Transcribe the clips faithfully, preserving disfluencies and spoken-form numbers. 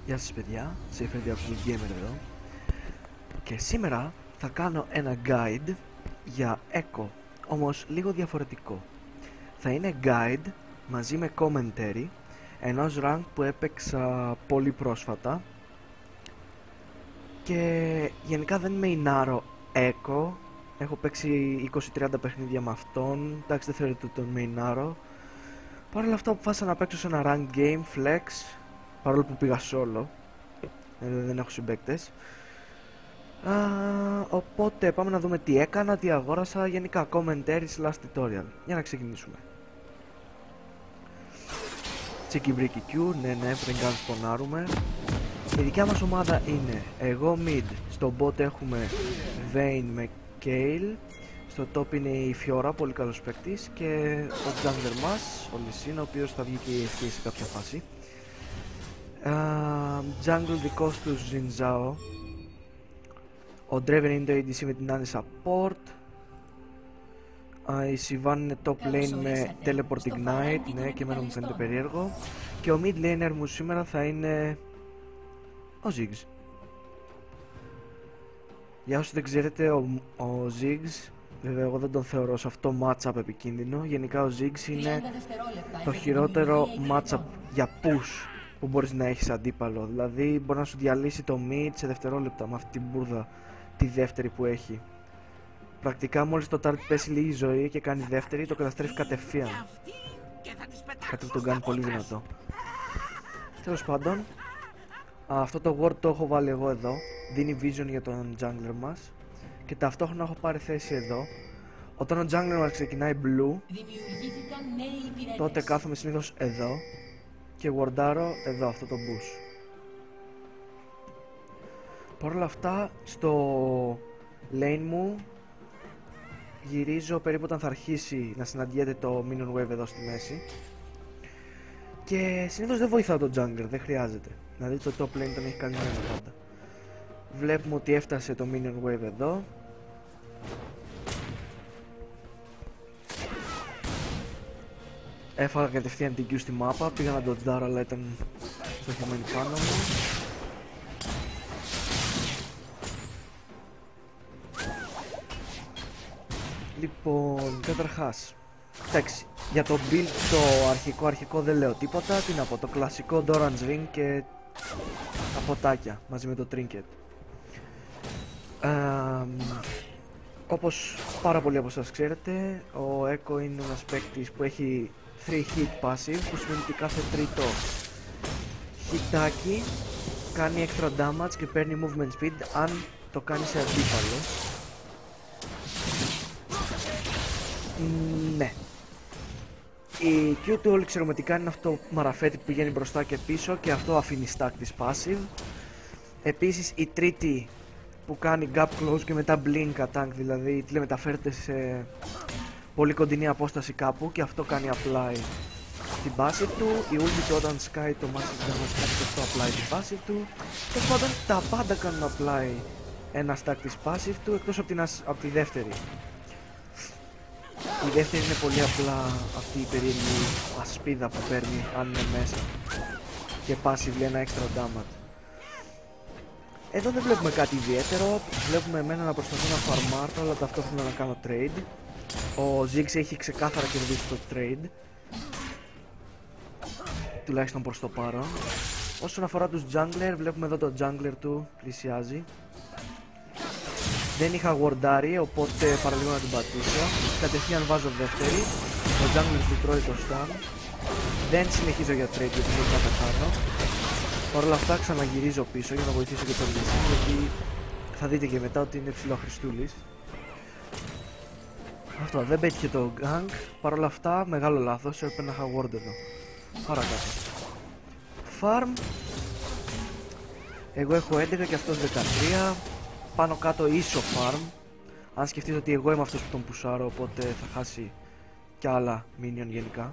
Γεια σας παιδιά, Safer Gamer εδώ. Και σήμερα θα κάνω ένα guide για Echo, όμως λίγο διαφορετικό. Θα είναι guide μαζί με commentary ενός rank που έπαιξα πολύ πρόσφατα. Και γενικά δεν μεϊνάρω Echo. Έχω παίξει είκοσι τριάντα παιχνίδια με αυτόν. Εντάξει, δεν θεωρείται ότι τον μεϊνάρω. Παρ' όλα αυτά αποφάσισα να παίξω σε ένα rank game, flex, παρόλο που πήγα solo. Δεν, δεν έχω συμπαίκτες. Α, οπότε πάμε να δούμε τι έκανα, τι αγόρασα, γενικά commentary slash tutorial. Για να ξεκινήσουμε. Τσίκι μπρίκι Q, ναι ναι, πριν καν σπονάρουμε. Η δικιά μας ομάδα είναι εγώ mid, στο bot έχουμε Vayne με Kayle, στο top είναι η Fiora, πολύ καλός παίκτης, και ο jungler μας, ο Lee Sin, ο οποίος θα βγει και η ευκαιρία σε κάποια φάση. Uh, jungle δικός του Xin Zhao. Ο Draven είναι το έι ντι σι με την Annie support. uh, Η Sivana είναι top lane με teleport ignite. Ναι, και εμένα μου φαίνεται περίεργο. Και ο mid laner μου σήμερα θα είναι ο Ziggs. Για όσοι δεν ξέρετε, ο, ο Ziggs, βέβαια εγώ δεν τον θεωρώ σε αυτό matchup επικίνδυνο. Γενικά ο Ziggs είναι το χειρότερο matchup για push που μπορείς να έχεις αντίπαλο. Δηλαδή μπορεί να σου διαλύσει το mid σε δευτερόλεπτα με αυτή την μπουρδα τη δεύτερη που έχει. Πρακτικά μόλις το target πέσει λίγη ζωή και κάνει δεύτερη, το καταστρέφει κατευθείαν. Κάτι που τον κάνει πολύ δυνατό. Τέλος πάντων, αυτό το ward το έχω βάλει εγώ εδώ. Δίνει vision για τον jungler μας. Και ταυτόχρονα έχω πάρει θέση εδώ. Όταν ο jungler μας ξεκινάει blue, τότε κάθομαι συνήθως εδώ και wardάρω εδώ αυτό το bush. Παρ' όλα αυτά, στο lane μου γυρίζω περίπου όταν θα αρχίσει να συναντιέται το minion wave εδώ στη μέση. Και συνήθως δεν βοηθάω τον jungler, δεν χρειάζεται. Δηλαδή το top lane τον έχει κάνει ένα πάντα. Βλέπουμε ότι έφτασε το minion wave εδώ. Έφαγα κατευθείαν την Q στη μάπα, πήγα να dodge αλλά ήταν στοχευμένη πάνω μου. Λοιπόν, καταρχάς, εντάξει, για το build το αρχικό αρχικό δεν λέω τίποτα. Τι να πω, το κλασικό Doran's Ring και τα ποτάκια μαζί με το trinket. Ε, όπως πάρα πολλοί από σας ξέρετε, ο Echo είναι ένας παίκτης που έχει three hit passive, που σημαίνει ότι κάθε τρίτο χιτάκι κάνει extra damage και παίρνει movement speed αν το κάνει σε αντίπαλο. Mm, ναι. Η Q του όλοι εξαιρετικά είναι αυτό μαραφέτη που πηγαίνει μπροστά και πίσω και αυτό αφήνει stack της passive. Επίσης η τρίτη που κάνει gap close και μετά blink attack, δηλαδή τηλεμεταφέρεται σε πολύ κοντινή απόσταση κάπου και αυτό κάνει apply την passive του. Η ulti του όταν σκάει το massive damage κάνει και αυτό apply την passive του. Τέλος πάντων τα πάντα κάνουν apply ένα stack της passive του εκτός από, την, από τη δεύτερη. Η δεύτερη είναι πολύ απλά αυτή η περίεργη ασπίδα που παίρνει αν είναι μέσα και passive λέει ένα extra damage. Εδώ δεν βλέπουμε κάτι ιδιαίτερο, βλέπουμε εμένα να προσπαθώ να φαρμάρω αλλά ταυτόχρονα να κάνω trade. Ο Ziggs έχει ξεκάθαρα κερδίσει το trade, τουλάχιστον προς το παρόν. Όσον αφορά τους jungler, βλέπουμε εδώ το jungler του πλησιάζει. Δεν είχα wardάρει, οπότε παραλίγο να την πατήσω. Κατευθείαν βάζω δεύτερη. Ο jungler του τρώει το stun. Δεν συνεχίζω για trade γιατί δεν θα πεθάνω. Παρ' όλα αυτά ξαναγυρίζω πίσω για να βοηθήσω και τον Lee Sin, γιατί θα δείτε και μετά ότι είναι ψηλό Χριστούλης. Αυτό, δεν πέτυχε το gank. Παρ' όλα αυτά, μεγάλο λάθος, έπρεπε να είχα ward εδώ. Παρακάτω. Farm. Εγώ έχω έντεκα και αυτός δεκατρία. Πάνω κάτω ίσο farm. Αν σκεφτείτε ότι εγώ είμαι αυτός που τον πουσάρω, οπότε θα χάσει κι άλλα minion γενικά.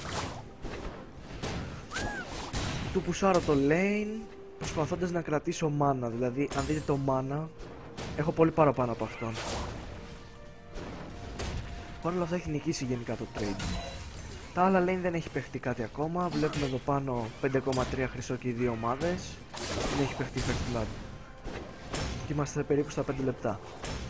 Του πουσάρω το lane προσπαθώντας να κρατήσω mana, δηλαδή αν δείτε το mana έχω πολύ παραπάνω από αυτόν. Παρ' όλα αυτά έχει νικήσει γενικά το trade. Τα άλλα lane δεν έχει παιχτεί κάτι ακόμα. Βλέπουμε εδώ πάνω πέντε κόμμα τρία χρυσό και οι δύο ομάδες. Δεν έχει παιχτεί first blood. Και είμαστε περίπου στα πέντε λεπτά.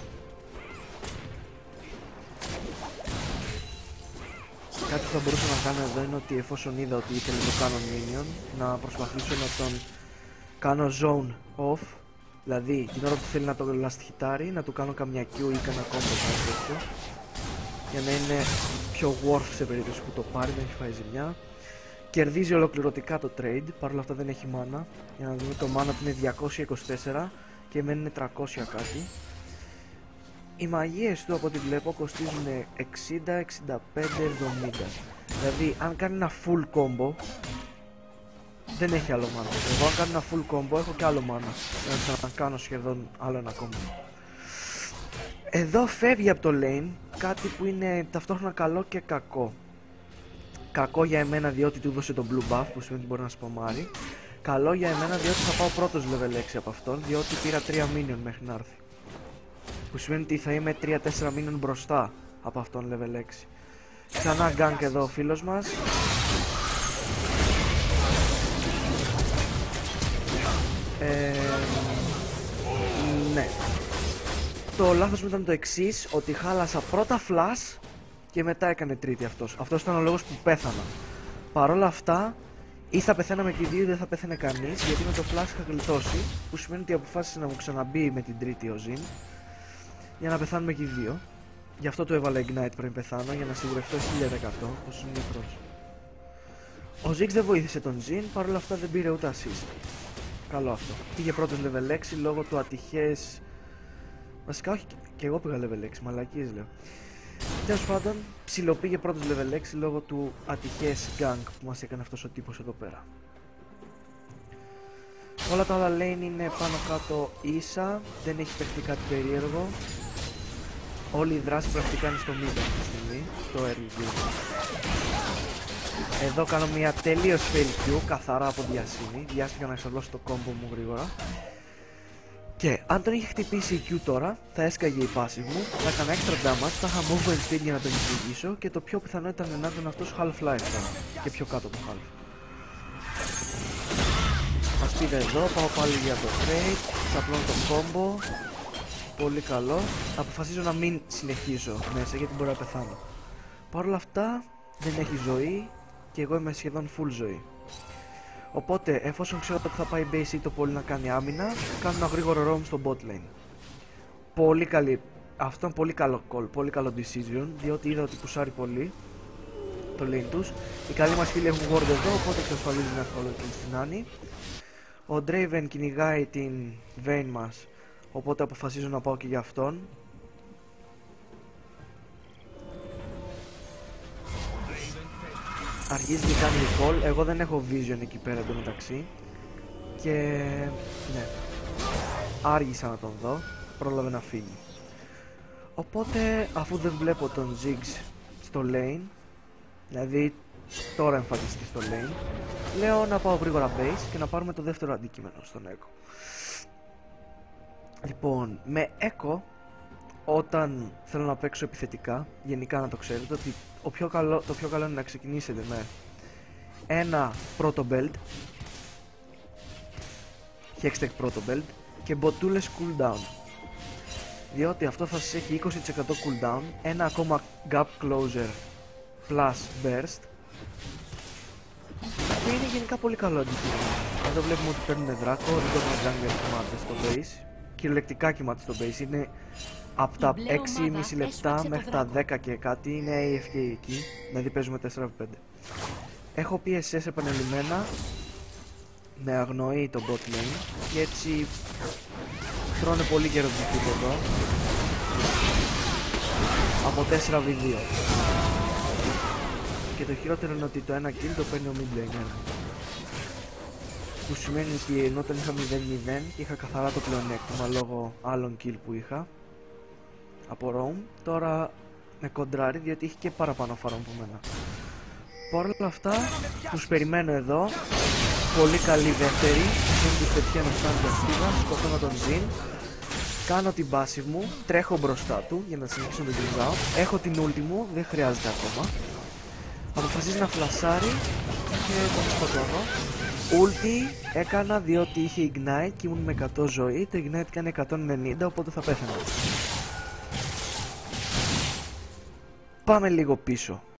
Κάτι που θα μπορούσα να κάνω εδώ είναι ότι εφόσον είδα ότι ήθελε να κάνω minion, να προσπαθήσω να τον κάνω zone off. Δηλαδή την ώρα που θέλει να το last hitάρει, να του κάνω καμιά Q ή κανένα combo κάτι τέτοιο, για να είναι πιο worth σε περίπτωση που το πάρει, δεν έχει φάει ζημιά. Κερδίζει ολοκληρωτικά το trade, παρόλα αυτά δεν έχει mana. Για να δούμε το mana του είναι διακόσια είκοσι τέσσερα και εμένα είναι τριακόσια κάτι. Οι μαγείες του από ό,τι βλέπω κοστίζουν εξήντα, εξήντα πέντε, εβδομήντα. Δηλαδή αν κάνει ένα full combo δεν έχει άλλο mana. Εγώ αν κάνω ένα full combo έχω και άλλο mana, για να κάνω σχεδόν άλλο ένα combo. Εδώ φεύγει από το lane κάτι που είναι ταυτόχρονα καλό και κακό. Κακό για εμένα διότι του έδωσε το blue buff, που σημαίνει ότι μπορεί να σπαμάρει. Καλό για εμένα διότι θα πάω πρώτος level έξι από αυτόν, διότι πήρα τρία minion μέχρι να έρθει. Που σημαίνει ότι θα είμαι τρία τέσσερα minion μπροστά από αυτόν level έξι. Ξανά gank εδώ ο φίλος μας. Ε, ναι. Το λάθος μου ήταν το εξής, ότι χάλασα πρώτα flash και μετά έκανε τρίτη αυτός. Αυτός ήταν ο λόγος που πέθανα. Παρ' όλα αυτά, ή θα πεθαίναμε και οι δύο ή δεν θα πέθανε κανείς, γιατί με το flash είχα γλιτώσει, που σημαίνει ότι αποφάσισε να μου ξαναμπεί με την τρίτη ο Zin, για να πεθάνουμε και οι δύο. Γι' αυτό το έβαλα ignite πριν πεθάνω, για να σιγουρευτώ χίλια τοις εκατό πως είναι μικρός. Ο Ziggs δεν βοήθησε τον Zin, παρ' όλα αυτά δεν πήρε ούτε assist. Καλό αυτό. Πήγε πρώτος level έξι λόγω του ατυχές. Βασικά όχι, και εγώ πήγα level έξι, μαλακίες λέω. Τέλος πάντων, ψιλοπήγε πρώτος level έξι λόγω του ατυχές gank που μας έκανε αυτός ο τύπος εδώ πέρα. Όλα τα άλλα lane είναι πάνω κάτω ίσα, δεν έχει παιχτεί κάτι περίεργο. Όλη η δράση πρακτικά είναι στο mid αυτή τη στιγμή, στο early game. Εδώ κάνω μια τελείως fail Q, καθαρά από διασύνη, βιάστηκα να εξαλώσω το combo μου γρήγορα. Και αν τον είχε χτυπήσει η Q τώρα, θα έσκαγε η passive μου, θα έκανα extra damage, θα είχα movement speed για να τον κυνηγήσω και το πιο πιθανό ήταν να ήταν αυτός half-life τώρα, και πιο κάτω από half. Μας πήρε εδώ, πάω πάλι για το trade, ξαπλώνω το combo, πολύ καλό. Αποφασίζω να μην συνεχίσω μέσα γιατί μπορεί να πεθάνω. Παρ' όλα αυτά δεν έχει ζωή και εγώ είμαι σχεδόν full ζωή. Οπότε, εφόσον ξέρω ότι θα πάει base ή το πολύ να κάνει άμυνα, κάνω ένα γρήγορο roam στο bot lane. Πολύ καλή, αυτό είναι πολύ καλό call, πολύ καλό decision, διότι είδα ότι πουσάρει πολύ το lane τους. Οι καλοί μας φίλοι έχουν ward εδώ, οπότε εξασφαλίζουν ένα εύκολο kill στην Annie. Ο Draven κυνηγάει την Vayne μας, οπότε αποφασίζω να πάω και για αυτόν. Αρχίζει και κάνει recall, εγώ δεν έχω vision εκεί πέρα εντωμεταξύ. Και ναι, άργησα να τον δω, πρόλαβε να φύγει. Οπότε αφού δεν βλέπω τον Ziggs στο lane, δηλαδή τώρα εμφανιστεί στο lane, λέω να πάω γρήγορα base και να πάρουμε το δεύτερο αντικείμενο στον Echo. Λοιπόν, με Echo, όταν θέλω να παίξω επιθετικά, γενικά να το ξέρετε, ότι ο πιο καλό, το πιο καλό είναι να ξεκινήσετε με ένα πρώτο belt, Hextech πρώτο belt και μποτούλες cooldown, διότι αυτό θα σας έχει είκοσι τοις εκατό cooldown, ένα ακόμα gap closer plus burst, που είναι γενικά πολύ καλό αντικείμενο. Εδώ βλέπουμε ότι παίρνουν δράκο, δεν το jungle κοιμάται στο base, κυριολεκτικά κοιμάται στο base, είναι από τα έξι και μισό λεπτά μέχρι τα δέκα και κάτι είναι έι εφ κέι εκεί, δηλαδή παίζουμε τέσσερα επί πέντε. Έχω πι ες ες επανελειμμένα, με αγνοεί το bot lane και έτσι τρώνε πολύ καιρό το επίπεδο από τέσσερα επί δύο. Και το χειρότερο είναι ότι το ένα kill το παίρνει ο mid laner, που σημαίνει ότι ενώ όταν είχα μηδέν μηδέν είχα καθαρά το πλεονέκτημα λόγω άλλων kill που είχα από roam, τώρα με κοντράρει διότι έχει και παραπάνω φάρμα από μένα. Παρ' όλα αυτά τους περιμένω εδώ, πολύ καλή δεύτερη, δεν τους πετυχαίνω σαν διαστήμα, σκοτώνω τον Zin, κάνω την passive μου, τρέχω μπροστά του για να συνεχίσω να τον κυνηγάω, έχω την ulti μου, δεν χρειάζεται ακόμα. Αποφασίζει να φλασάρει και τον σκοτώνω. Ulti έκανα διότι είχε Ignite και ήμουν με εκατό ζωή. Το Ignite κάνει εκατόν ενενήντα, οπότε θα πέθανα. Πάμε λίγο πίσω.